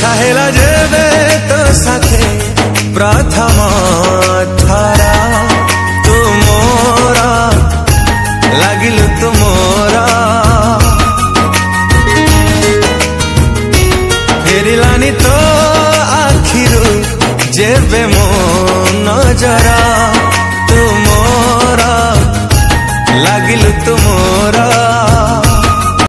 ହେଲା ଯେବେ ତୋ ସାଥେ ପ୍ରଥମ ଥର ତୁ ମୋର ଲାଗିଲୁ ତୁ ମୋର ଫେରିଲାନି ତୋ ଆଖିରୁ ଯେବେ ମୋ ନଜର